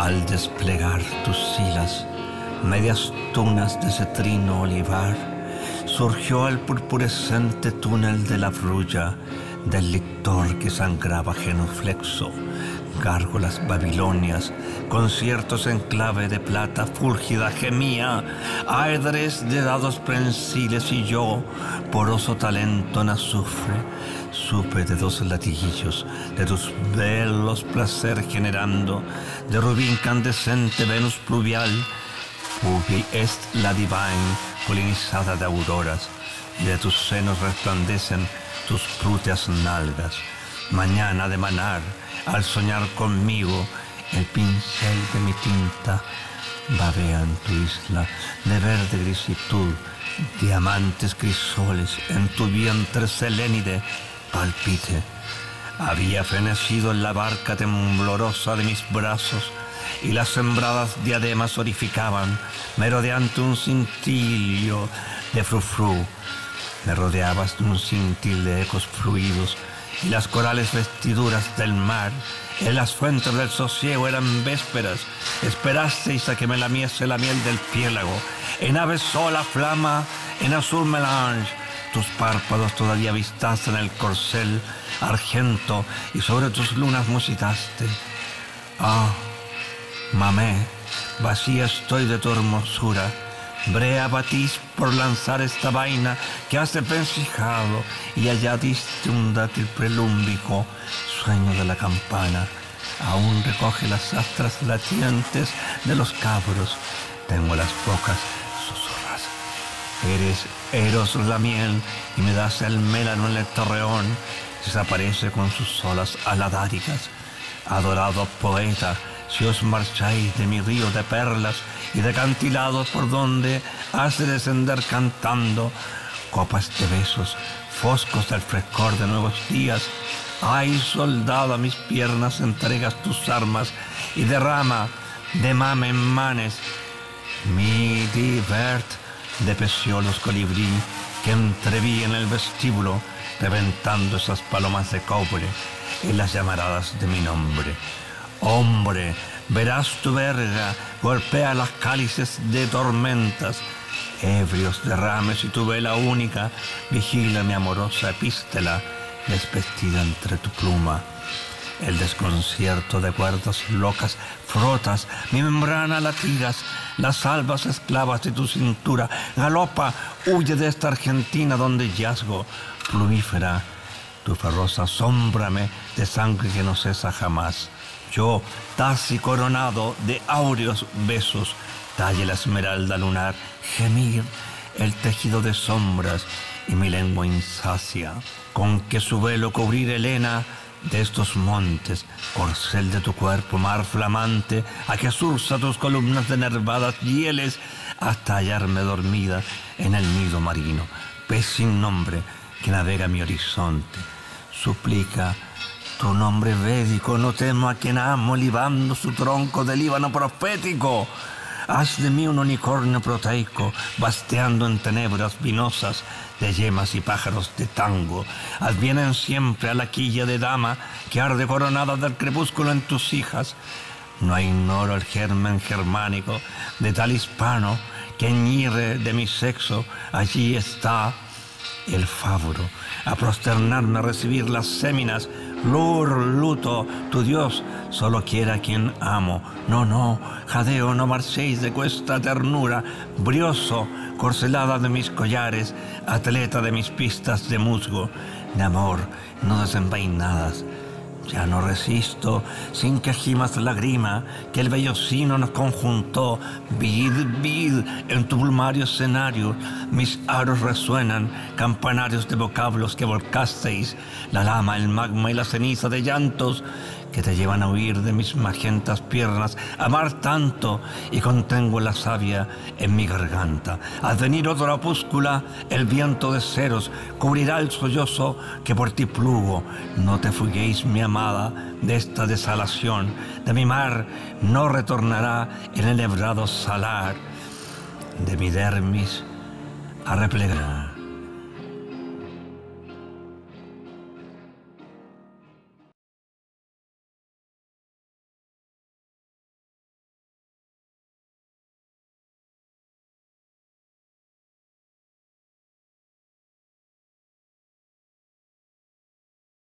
Al desplegar tus silas, medias tunas de cetrino olivar, surgió el purpurescente túnel de la brulla del lictor que sangraba genuflexo. Gárgolas babilonias, conciertos en clave de plata fúlgida gemía, aedres de dados prensiles y yo, poroso talento en azufre, supe de dos latiguillos, de tus velos placer generando, de rubí incandescente Venus pluvial, pubi est la divine, polinizada de auroras, y de tus senos resplandecen tus prúteas nalgas. Mañana de manar, al soñar conmigo, el pincel de mi tinta babea en tu isla de verde grisitud, diamantes crisoles en tu vientre selénide palpite. Había fenecido en la barca temblorosa de mis brazos y las sembradas diademas orificaban, merodeante un cintillo de frufru. Me rodeabas de un cintil de ecos fluidos y las corales vestiduras del mar en las fuentes del sosiego eran vésperas. Esperasteis a que me lamiese la miel del piélago. En ave sola flama, en azul melange, tus párpados todavía vistaste en el corcel argento y sobre tus lunas musitaste. Ah, mamé, vacía estoy de tu hermosura. Brea batís por lanzar esta vaina que has desvencijado y allá diste un dátil prelúmbico, sueño de la campana. Aún recoge las astras latientes de los cabros. Tengo las bocas susurras. Eres Eros la miel y me das el mélano en el torreón. Desaparece con sus olas aladáricas. Adorado poeta, si os marcháis de mi río de perlas y de acantilados por donde has de descender cantando, copas de besos, foscos del frescor de nuevos días, ay, soldado, a mis piernas entregas tus armas y derrama de mame en manes mi divert de peciolos colibrí que entreví en el vestíbulo, reventando esas palomas de cobre en las llamaradas de mi nombre. Hombre, verás tu verga, golpea las cálices de tormentas, ebrios derrames y tu vela única, vigila mi amorosa epístola, despestida entre tu pluma. El desconcierto de cuerdas locas frotas, mi membrana latigas, las albas esclavas de tu cintura, galopa, huye de esta Argentina donde yazgo, plumífera, tu feroz asómbrame de sangre que no cesa jamás. Yo, taci coronado de áureos besos, talle la esmeralda lunar, gemir el tejido de sombras y mi lengua insacia, con que su velo cubrir Helena de estos montes, corcel de tu cuerpo, mar flamante, a que surza tus columnas de nervadas hieles hasta hallarme dormida en el nido marino, pez sin nombre que navega mi horizonte. Suplica tu nombre védico, no temo a quien amo, libando su tronco de líbano profético. Haz de mí un unicornio proteico, basteando en tenebras vinosas de yemas y pájaros de tango. Advienen siempre a la quilla de dama que arde coronada del crepúsculo en tus hijas. No ignoro el germen germánico de tal hispano que ñirre de mi sexo. Allí está el fáburo, a prosternarme a recibir las séminas. Lur, luto, tu Dios solo quiere a quien amo. No, no, jadeo, no marchéis de cuesta ternura. Brioso, corcelada de mis collares, atleta de mis pistas de musgo, de amor no desenvainadas. Ya no resisto, sin que gimas lágrima, que el vellocino nos conjuntó. Vid, vid, en tu plumario escenario, mis aros resuenan, campanarios de vocablos que volcasteis, la lama, el magma y la ceniza de llantos que te llevan a huir de mis magentas piernas, amar tanto, y contengo la savia en mi garganta. Al venir otra opúscula, el viento de ceros cubrirá el sollozo que por ti plugo. No te fuguéis, mi amada, de esta desalación, de mi mar no retornará el enhebrado salar, de mi dermis a replegar.